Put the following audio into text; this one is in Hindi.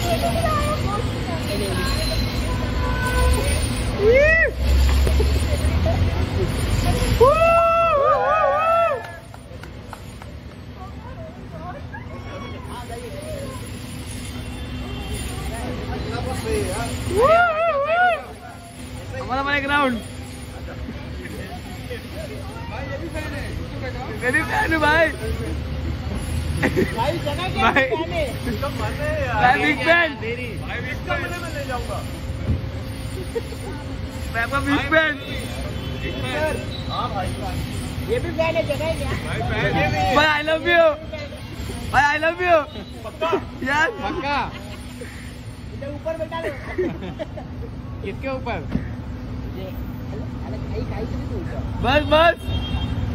हमारा बैकग्राउंड मेरी फैन हूँ भाई। भाई जगह क्या भाई मैं बिग फैन। मैं आपका बिग फैन। ये भी फैन है, जगह क्या भाई आई लव यू भाई, आई लव यू यार। पक्का इधर ऊपर बैठा लो। किसके ऊपर? ये खाई खाई से भी तो ऊपर। बस बस